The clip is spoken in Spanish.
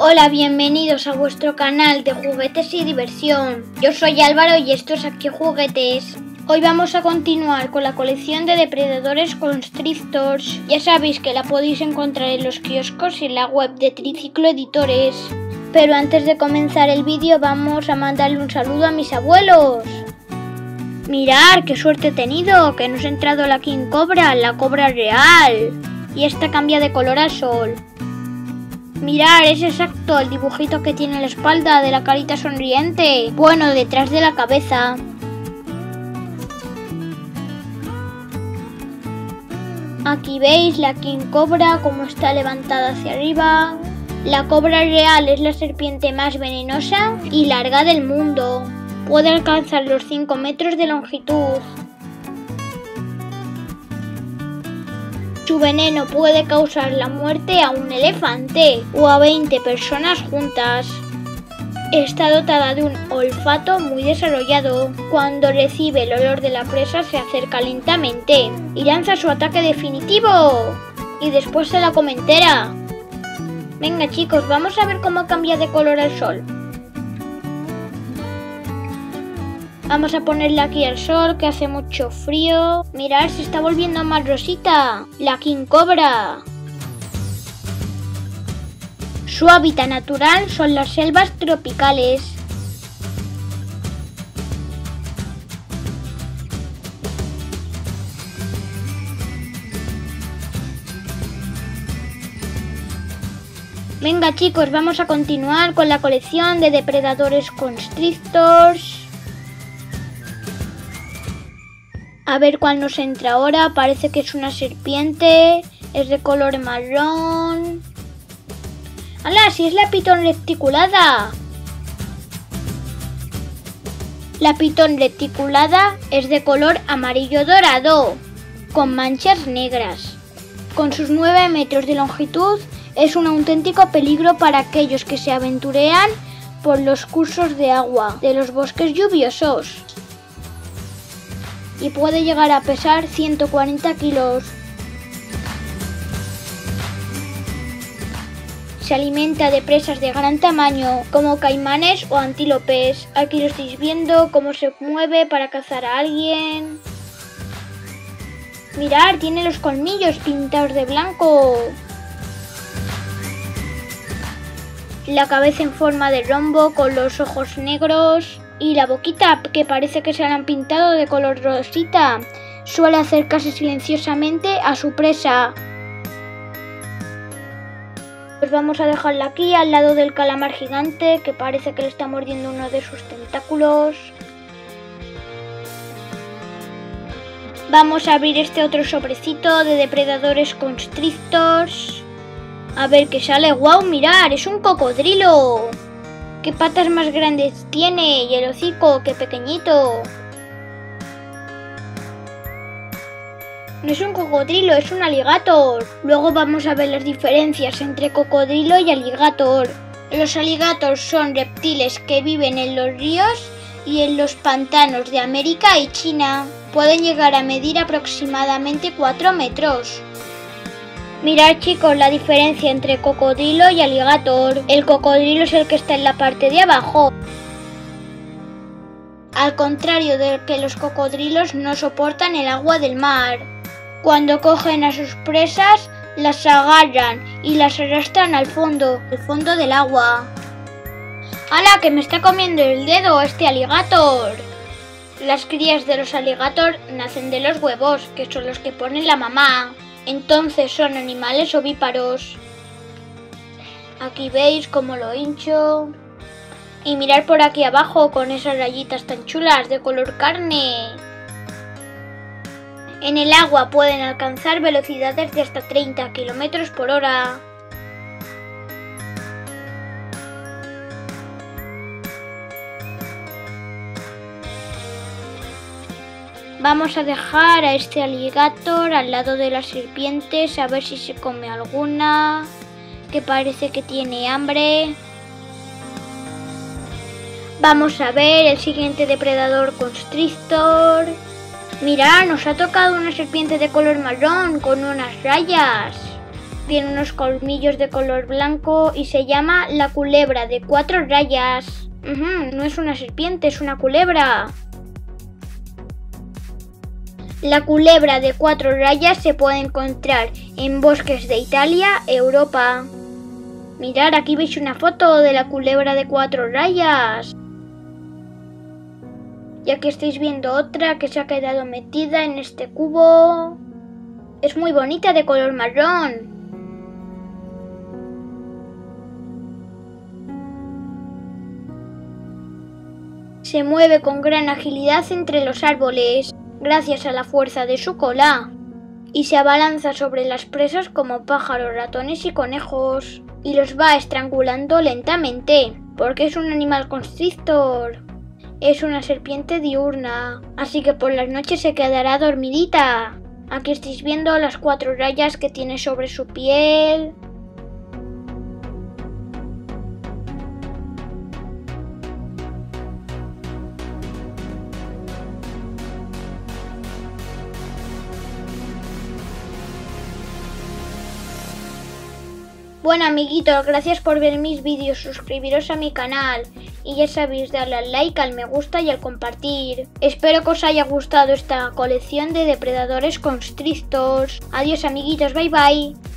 Hola, bienvenidos a vuestro canal de juguetes y diversión. Yo soy Álvaro y esto es Aquí Juguetes. Hoy vamos a continuar con la colección de depredadores Constrictors. Ya sabéis que la podéis encontrar en los kioscos y en la web de Triciclo Editores. Pero antes de comenzar el vídeo vamos a mandarle un saludo a mis abuelos. Mirad qué suerte he tenido, que nos ha entrado la King Cobra, la cobra real. Y esta cambia de color al sol. Mirad, es exacto el dibujito que tiene en la espalda de la carita sonriente. Bueno, detrás de la cabeza. Aquí veis la King Cobra como está levantada hacia arriba. La cobra real es la serpiente más venenosa y larga del mundo. Puede alcanzar los 5 metros de longitud. Su veneno puede causar la muerte a un elefante o a 20 personas juntas. Está dotada de un olfato muy desarrollado. Cuando recibe el olor de la presa se acerca lentamente y lanza su ataque definitivo. Y después se la come entera. Venga chicos, vamos a ver cómo cambia de color el sol. Vamos a ponerla aquí al sol, que hace mucho frío. Mirad, se está volviendo más rosita. La King Cobra. Su hábitat natural son las selvas tropicales. Venga chicos, vamos a continuar con la colección de depredadores Constrictors. A ver cuál nos entra ahora. Parece que es una serpiente. Es de color marrón. ¡Hala! ¡Si es la pitón reticulada! La pitón reticulada es de color amarillo dorado, con manchas negras. Con sus 9 metros de longitud, es un auténtico peligro para aquellos que se aventurean por los cursos de agua de los bosques lluviosos. Y puede llegar a pesar 140 kilos. Se alimenta de presas de gran tamaño, como caimanes o antílopes. Aquí lo estáis viendo cómo se mueve para cazar a alguien. Mirad, tiene los colmillos pintados de blanco. La cabeza en forma de rombo con los ojos negros. Y la boquita, que parece que se la han pintado de color rosita. Suele acercarse silenciosamente a su presa. Pues vamos a dejarla aquí al lado del calamar gigante, que parece que le está mordiendo uno de sus tentáculos. Vamos a abrir este otro sobrecito de depredadores Constrictors. A ver qué sale. ¡Wow! Mirad, es un cocodrilo. ¡Qué patas más grandes tiene! Y el hocico, ¡qué pequeñito! No es un cocodrilo, es un alligator. Luego vamos a ver las diferencias entre cocodrilo y alligator. Los alligators son reptiles que viven en los ríos y en los pantanos de América y China. Pueden llegar a medir aproximadamente 4 metros. Mirad chicos la diferencia entre cocodrilo y alligator. El cocodrilo es el que está en la parte de abajo. Al contrario de que los cocodrilos no soportan el agua del mar. Cuando cogen a sus presas, las agarran y las arrastran al fondo del agua. ¡Hala! Que me está comiendo el dedo este alligator. Las crías de los alligators nacen de los huevos, que son los que pone la mamá. Entonces son animales ovíparos. Aquí veis cómo lo hincho. Y mirad por aquí abajo con esas rayitas tan chulas de color carne. En el agua pueden alcanzar velocidades de hasta 30 km por hora. Vamos a dejar a este alligator al lado de las serpientes a ver si se come alguna, que parece que tiene hambre. Vamos a ver el siguiente depredador Constrictor. Mirad, nos ha tocado una serpiente de color marrón con unas rayas. Tiene unos colmillos de color blanco y se llama la culebra de 4 rayas. No es una serpiente, es una culebra. La culebra de 4 rayas se puede encontrar en bosques de Italia, Europa. Mirad, aquí veis una foto de la culebra de 4 rayas. Y aquí estáis viendo otra que se ha quedado metida en este cubo. Es muy bonita, de color marrón. Se mueve con gran agilidad entre los árboles, gracias a la fuerza de su cola, y se abalanza sobre las presas como pájaros, ratones y conejos, y los va estrangulando lentamente, porque es un animal constrictor. Es una serpiente diurna, así que por las noches se quedará dormidita. Aquí estáis viendo las 4 rayas que tiene sobre su piel. Bueno amiguitos, gracias por ver mis vídeos, suscribiros a mi canal y ya sabéis, darle al like, al me gusta y al compartir. Espero que os haya gustado esta colección de depredadores constrictors. Adiós amiguitos, bye bye.